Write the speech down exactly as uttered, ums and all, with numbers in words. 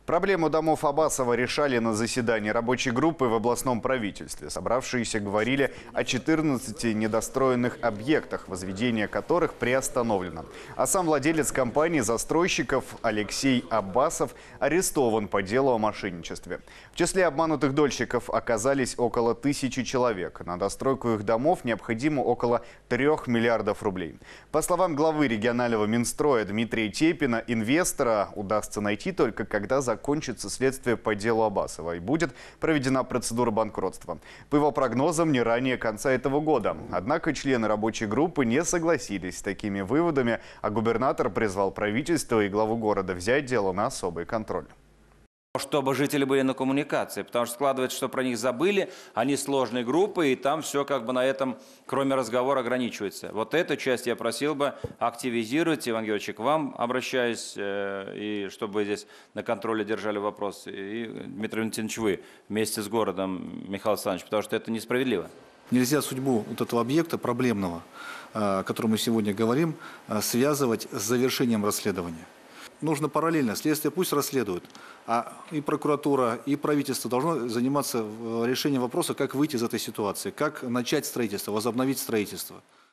Проблему домов Абасова решали на заседании рабочей группы в областном правительстве. Собравшиеся говорили о четырнадцати недостроенных объектах, возведение которых приостановлено. А сам владелец компании-застройщиков Алексей Абасов арестован по делу о мошенничестве. В числе обманутых дольщиков оказались около тысячи человек. На достройку их домов необходимо около трех миллиардов рублей. По словам главы регионального Минстроя Дмитрия Тепина, инвестора удастся найти только когда закончится следствие по делу Абасова и будет проведена процедура банкротства. По его прогнозам, не ранее конца этого года. Однако члены рабочей группы не согласились с такими выводами, а губернатор призвал правительство и главу города взять дело на особый контроль. Чтобы жители были на коммуникации, потому что складывается, что про них забыли, они сложные группы, и там все как бы на этом, кроме разговора, ограничивается. Вот эту часть я просил бы активизировать, Иван Георгиевич, к вам обращаюсь, и чтобы вы здесь на контроле держали вопросы. И, Дмитрий Валентинович, вы вместе с городом, Михаил Александрович, потому что это несправедливо. Нельзя судьбу вот этого объекта проблемного, о котором мы сегодня говорим, связывать с завершением расследования. Нужно параллельно, следствие пусть расследует, а и прокуратура, и правительство должно заниматься решением вопроса, как выйти из этой ситуации, как начать строительство, возобновить строительство.